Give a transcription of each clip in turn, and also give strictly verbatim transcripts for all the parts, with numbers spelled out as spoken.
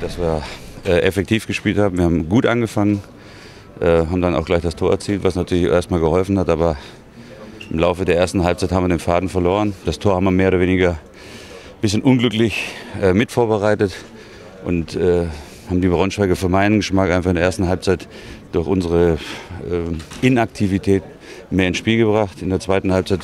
dass wir äh, effektiv gespielt haben. Wir haben gut angefangen, äh, haben dann auch gleich das Tor erzielt, was natürlich erstmal geholfen hat. Aber im Laufe der ersten Halbzeit haben wir den Faden verloren. Das Tor haben wir mehr oder weniger ein bisschen unglücklich äh, mitvorbereitet und äh, haben die Braunschweiger für meinen Geschmack einfach in der ersten Halbzeit durch unsere äh, Inaktivität mehr ins Spiel gebracht. In der zweiten Halbzeit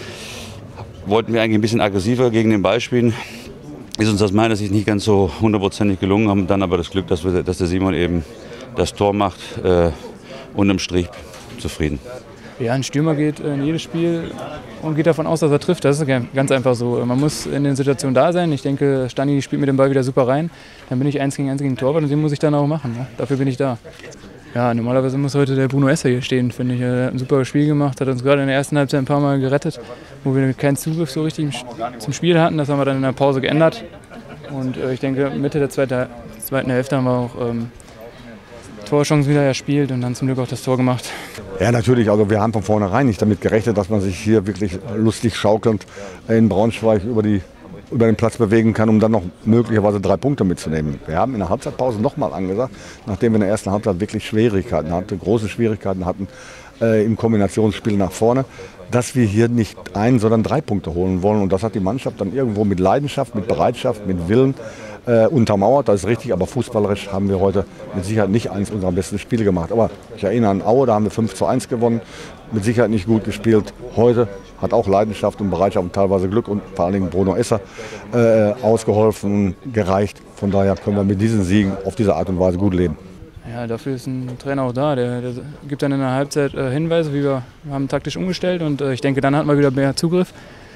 wollten wir eigentlich ein bisschen aggressiver gegen den Ball spielen. Ist uns aus meiner Sicht nicht ganz so hundertprozentig gelungen, haben dann aber das Glück, dass, wir, dass der Simon eben das Tor macht, äh, unterm Strich zufrieden. Ja, ein Stürmer geht in jedes Spiel und geht davon aus, dass er trifft. Das ist ganz einfach so. Man muss in den Situationen da sein. Ich denke, Stani spielt mit dem Ball wieder super rein. Dann bin ich eins gegen eins gegen den Torwart und den muss ich dann auch machen. Ne? Dafür bin ich da. Ja, normalerweise muss heute der Bruno Esser hier stehen, finde ich. Er hat ein super Spiel gemacht, hat uns gerade in der ersten Halbzeit ein paar Mal gerettet, wo wir keinen Zugriff so richtig zum Spiel hatten. Das haben wir dann in der Pause geändert. Und äh, ich denke, Mitte der zweiten, zweiten Hälfte haben wir auch ähm, Torchancen wieder erspielt und dann zum Glück auch das Tor gemacht. Ja, natürlich. Also wir haben von vornherein nicht damit gerechnet, dass man sich hier wirklich lustig schaukelnd in Braunschweig über, die, über den Platz bewegen kann, um dann noch möglicherweise drei Punkte mitzunehmen. Wir haben in der Halbzeitpause nochmal angesagt, nachdem wir in der ersten Halbzeit wirklich Schwierigkeiten hatten, große Schwierigkeiten hatten äh, im Kombinationsspiel nach vorne, dass wir hier nicht ein, sondern drei Punkte holen wollen. Und das hat die Mannschaft dann irgendwo mit Leidenschaft, mit Bereitschaft, mit Willen äh, untermauert. Das ist richtig, aber fußballerisch haben wir heute mit Sicherheit nicht eines unserer besten Spiele gemacht. Aber ich erinnere an Aue, da haben wir fünf zu eins gewonnen. Mit Sicherheit nicht gut gespielt. Heute hat auch Leidenschaft und Bereitschaft und teilweise Glück und vor allen Dingen Bruno Esser äh, ausgeholfen und gereicht. Von daher können wir mit diesen Siegen auf diese Art und Weise gut leben. Ja, dafür ist ein Trainer auch da. Der, der gibt dann in der Halbzeit äh, Hinweise, wie wir, wir haben taktisch umgestellt und äh, ich denke, dann hatten wir wieder mehr Zugriff.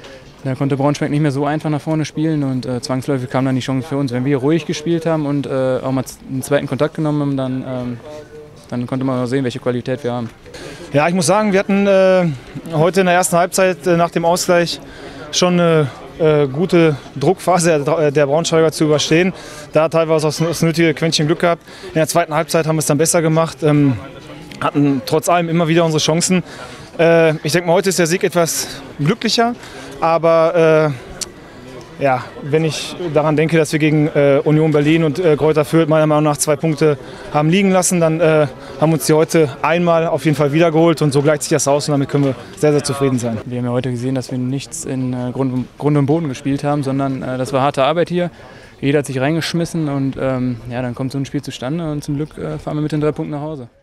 Da konnte Braunschweig nicht mehr so einfach nach vorne spielen und äh, zwangsläufig kam dann die Chance für uns. Wenn wir ruhig gespielt haben und äh, auch mal einen zweiten Kontakt genommen haben, dann, ähm, dann konnte man auch sehen, welche Qualität wir haben. Ja, ich muss sagen, wir hatten äh, heute in der ersten Halbzeit äh, nach dem Ausgleich schon eine äh, gute Druckphase der, der Braunschweiger zu überstehen. Da teilweise auch das nötige Quäntchen Glück gehabt. In der zweiten Halbzeit haben wir es dann besser gemacht, ähm, hatten trotz allem immer wieder unsere Chancen. Äh, ich denke mal, heute ist der Sieg etwas glücklicher, aber äh, ja, wenn ich daran denke, dass wir gegen äh, Union Berlin und äh, Greuther Fürth meiner Meinung nach zwei Punkte haben liegen lassen, dann äh, haben uns die heute einmal auf jeden Fall wiedergeholt und so gleicht sich das aus und damit können wir sehr, sehr zufrieden sein. Wir haben ja heute gesehen, dass wir nichts in äh, Grund, Grund und Boden gespielt haben, sondern äh, das war harte Arbeit hier. Jeder hat sich reingeschmissen und ähm, ja, dann kommt so ein Spiel zustande und zum Glück äh, fahren wir mit den drei Punkten nach Hause.